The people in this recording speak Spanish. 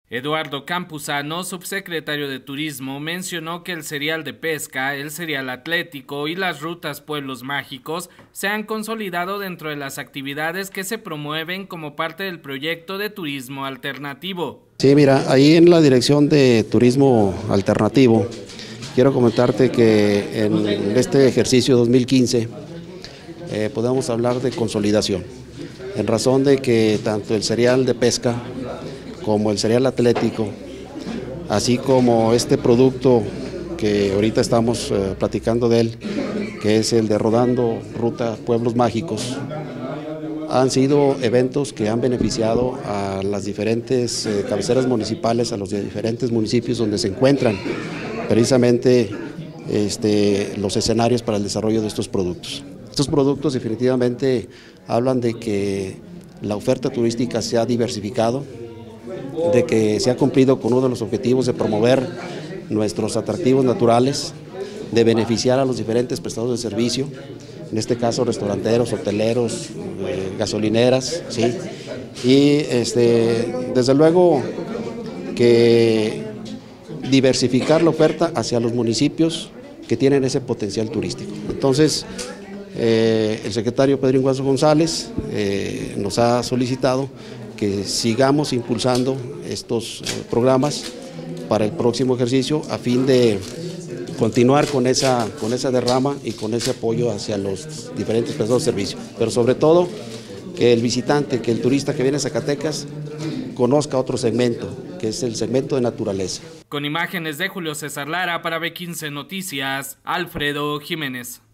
Eduardo Campuzano, subsecretario de Turismo, mencionó que el cereal de pesca, el cereal atlético y las rutas Pueblos Mágicos se han consolidado dentro de las actividades que se promueven como parte del proyecto de turismo alternativo. Sí, mira, ahí en la dirección de turismo alternativo, quiero comentarte que en este ejercicio 2015 podemos hablar de consolidación, en razón de que tanto el cereal de pesca como el cereal atlético, así como este producto que ahorita estamos platicando de él, que es el de Rodando Ruta Pueblos Mágicos, han sido eventos que han beneficiado a las diferentes cabeceras municipales, a los diferentes municipios donde se encuentran precisamente los escenarios para el desarrollo de estos productos. Estos productos definitivamente hablan de que la oferta turística se ha diversificado, de que se ha cumplido con uno de los objetivos de promover nuestros atractivos naturales, de beneficiar a los diferentes prestadores de servicio, en este caso restauranteros, hoteleros, gasolineras, ¿sí? Y desde luego que diversificar la oferta hacia los municipios que tienen ese potencial turístico. Entonces, el secretario Pedro Inguazo González nos ha solicitado que sigamos impulsando estos programas para el próximo ejercicio a fin de continuar con esa derrama y con ese apoyo hacia los diferentes prestadores de servicio, pero sobre todo que el visitante, que el turista que viene a Zacatecas conozca otro segmento, que es el segmento de naturaleza. Con imágenes de Julio César Lara para B15 Noticias, Alfredo Jiménez.